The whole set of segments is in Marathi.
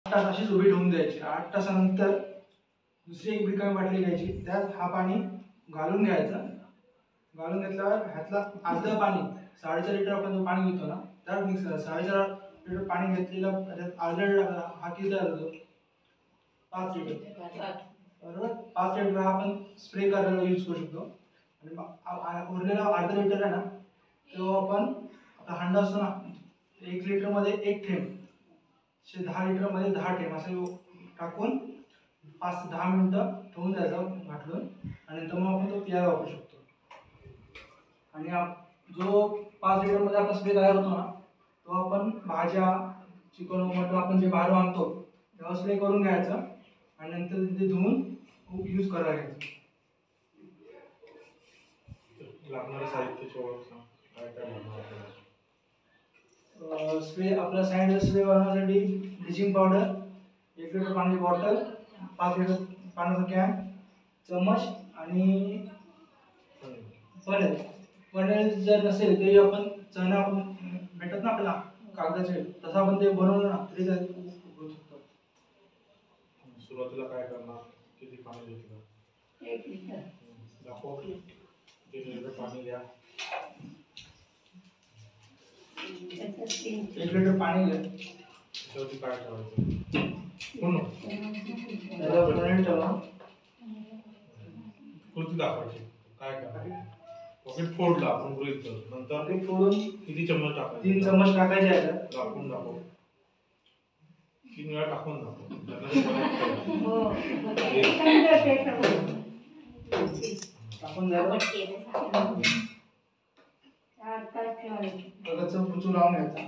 तास अशीच उभी ठेवून द्यायची. 8 तासानंतर दुसरी एक रिकामी बाटली घ्यायची, त्यात हा पाणी घालून घ्यायचं. घालून घेतल्यावर ह्यातला अर्ध पाणी 4.5 लिटर आपण जो पाणी घेतो ना त्यात मिक्स करायचं. 4.5 लिटर पाणी घेतलेलं त्यात अर्धा लिटर हा किती तयार होतो? 5 लिटर. बरोबर. 5 लिटर हा आपण स्प्रे करायला यूज करू शकतो. आणि उरलेला अर्धा लिटर आहे ना तो आपण आपला हंडा असतो ना 1 लिटर मध्ये 1 थेंब 10 लिटर मध्ये 10 थेंब असं टाकून 5 ते 10 मिनिटं ठेवून द्यायचं घाटलून आणि नंतर मग आपण तो पियाला वापरू शकतो. आणि जो 5 लिटर मध्ये आपला स्प्रे तयार होतो ना तो आपण भाज्या चिकन मटन आपण जे बाहेर आणतो तेव्हा स्प्रे करून घ्यायचं आणि नंतर ते धुवून यूज करायला घ्यायचं. लागणारं साहित्य काय काय लागणार? स्प्रे आपला सॅनिटायझर स्प्रे बनवण्यासाठी ब्लिचिंग पावडर, 1 लिटर पाण्याची बॉटल, 5 लिटर पाण्याचा कॅन, चमच आणि पनेल जर नसेल तरी आपण चणा भेटत ना आपल्याला कागदाचे तसं आपण ते बनवलं ना तरी होऊ शकतो. सुरुवातीला काय करणार? किती पाणी घेतलं? 1 लिटर. दाखव. 1 लिटर पाणी घ्या. 1 लिटर पाणी घ्या. त्याच्यावरती काय ठेवायचं? पूर्ण त्याला पनेल ठेवा. कृती दाखवायची. काय करायचं? पॉकेट फोडला आपण गृहीत धरू. नंतर ते फोडून किती चम्मच टाकायचे? 3 चम्मच टाकायचे याच्यात. दाखवून दाखव. 3 वेळा टाकून दाखव. टाकून झालं त्याचं पुचू लावून घ्यायचा.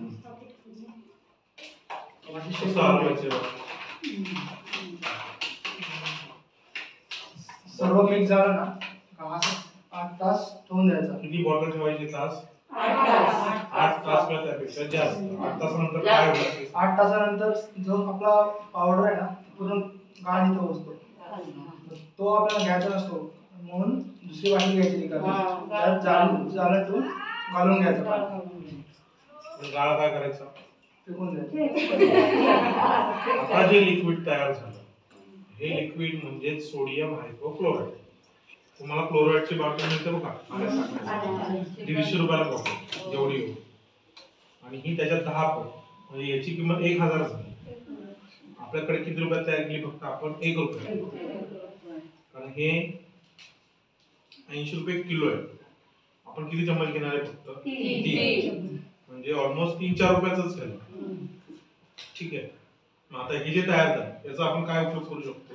सर्व मिक्स झालं ना 8 तास ठेवून द्यायचा. किती बॉटल ठेवायची? तास? 8 तास किंवा त्यापेक्षा जास्त. 8 तासानंतर काय होतं? 8 तासानंतर जो आपला पावडर आहे ना पूर्ण गाळ इथं बसतो तो आपल्याला घ्यायचा नसतो म्हणून दुसरी वाटी घ्यायची त्यात जाळं ठेवून घालून घ्यायचं. गाळ काय करायचं? फेकून द्यायचं. आता जे लिक्विड तयार झालं हे लिक्विड म्हणजे सोडियम हायपोक्लोराइड. तुम्हाला क्लोराइडची बॉटल मिळते बघा 150 रुपयाला बॉटल जेवढी हो आणि ही त्याच्यात 10 पट म्हणजे याची किंमत 1000 झाली. आपल्याकडे किती रुपयात तयार केली? फक्त आपण 1 रुपया. कारण हे 80 रुपये किलो आहे. आपण किती चम्मच घेणार आहे? फक्त 3. म्हणजे ऑलमोस्ट 3-4 रुपयाचंच झालं. ठीक आहे. मग आता हे जे तयार झालं याचा आपण काय उपयोग करू शकतो?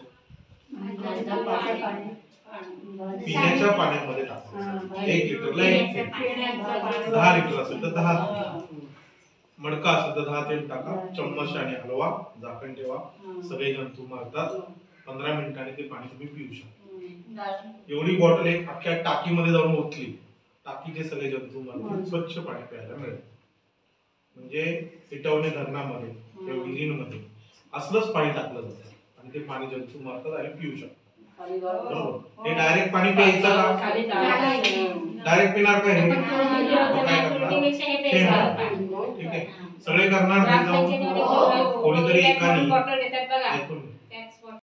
पिण्याच्या पाण्यामध्ये टाकायचं. 1 लिटरला 1 थेंब. 10 लिटर असेल तर 10 मडका असेल तर 10 थेंब टाका. चम्मच आणि हलवा. झाकण ठेवा. सगळे जंतू मारतात. 15 मिनिटांनी ते पाणी तुम्ही पिऊ शकता. एवढी बॉटल एक अख्ख्या टाकीमध्ये जाऊन ओतली टाकीचे सगळे जंतू मारतील. स्वच्छ पाणी प्यायला मिळेल. म्हणजे इटवणे धरणामध्ये किंवा विहिरींमध्ये असलंच पाणी टाकलं जातं आणि ते पाणी जंतू मारतात आणि पिऊ शकतात. बरोबर. हे डायरेक्ट पाणी प्यायचं का? डायरेक्ट पिणार का? हे काय करणार? ठीक आहे. सगळे करणार नाही जाऊन कोणीतरी एकाने